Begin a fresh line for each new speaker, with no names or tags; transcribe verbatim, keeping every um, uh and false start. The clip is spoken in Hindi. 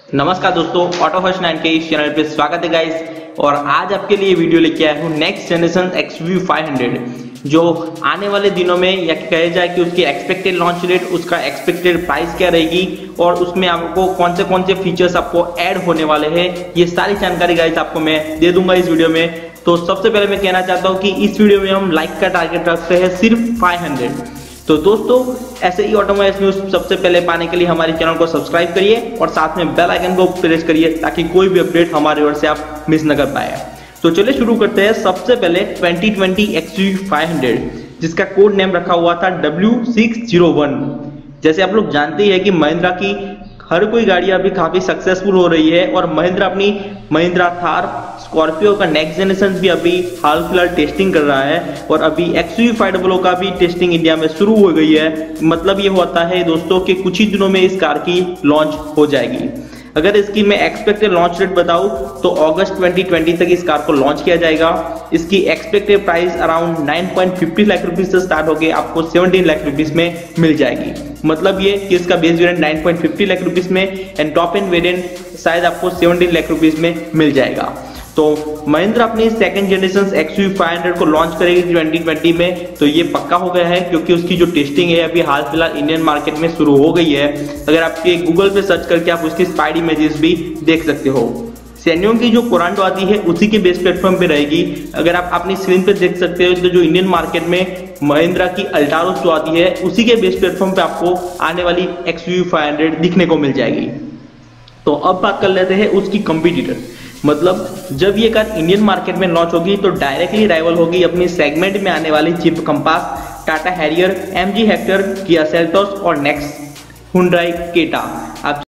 नमस्कार दोस्तों, ऑटो फर्स्ट नाइन के इस चैनल पे स्वागत है गाइस। और आज आपके लिए वीडियो लेके आया हूँ next generation X V five hundred, जो आने वाले दिनों में या कहा जाए कि उसकी एक्सपेक्टेड लॉन्च डेट, उसका एक्सपेक्टेड प्राइस क्या रहेगी और उसमें आपको कौन से कौन से फीचर्स आपको ऐड होने वाले हैं, ये सारी जानकारी गाइस आपको मैं दे दूंगा इस वीडियो में। तो सबसे पहले मैं कहना चाहता हूँ कि इस वीडियो में हम लाइक का टारगेट रखते हैं सिर्फ फाइव हंड्रेड। तो दोस्तों, ऐसे ही ऑटोमोबाइल्स न्यूज सबसे पहले पाने के लिए हमारे चैनल को सब्सक्राइब करिए और साथ में बेल आइकन को प्रेस करिए ताकि कोई भी अपडेट हमारे ओर से आप मिस न कर पाए। तो चलिए शुरू करते हैं। सबसे पहले twenty twenty X V five hundred, जिसका कोड नेम रखा हुआ था डब्ल्यू सिक्स ज़ीरो वन। जैसे आप लोग जानते ही हैं कि महिंद्रा की हर कोई गाड़ी अभी काफी सक्सेसफुल हो रही है और महिंद्रा अपनी महिंद्रा थार स्कॉर्पियो का नेक्स्ट जनरेशन भी अभी हाल फिलहाल टेस्टिंग कर रहा है और अभी एक्स वी फाइव हंड्रेड का भी टेस्टिंग इंडिया में शुरू हो गई है। मतलब ये होता है दोस्तों कि कुछ ही दिनों में इस कार की लॉन्च हो जाएगी। अगर इसकी मैं एक्सपेक्टेड लॉन्च डेट बताऊं तो अगस्त ट्वेंटी ट्वेंटी तक इस कार को लॉन्च किया जाएगा। इसकी expected price around nine point fifty lakh rupees से स्टार्ट होकर आपको सेवनटीन लाख रुपीस में मिल जाएगी। मतलब ये कि इसका base variant nine point fifty lakh rupees में एंड टॉप एंड वेरिएंट शायद आपको सेवनटीन लाख रुपीस में मिल जाएगा। तो महिंद्रा अपनी second generation X V five hundred को लॉन्च करेगी ट्वेंटी ट्वेंटी में, तो ये पक्का हो गया है क्योंकि उसकी जो टेस्टिंग है अभी हाल फिलहाल इंडियन मार्केट में शुरू हो गई है। अगर आपके गूगल पे सर्च करके आप उसकी स्पाइड इमेजेस भी देख सकते हो। सैनियों की जो कोरांडो आती है उसी के बेस प्लेटफॉर्म पे रहेगी। अगर आप अपनी स्क्रीन पे देख सकते हो तो जो इंडियन मार्केट में महिंद्रा की अल्टारोस जो आती है उसी के बेस प्लेटफॉर्म पे आपको आने वाली एक्स वी फाइव हंड्रेड दिखने को मिल जाएगी। तो अब बात कर लेते हैं उसकी कंपटीटर, मतलब जब ये कार इंडियन मार्केट में लॉन्च होगी तो डायरेक्टली राइवल होगी अपनी सेगमेंट में आने वाली Jeep Compass, Tata Harrier, MG Hector, Kia Seltos और नेक्स्ट हुंडई केटा। आप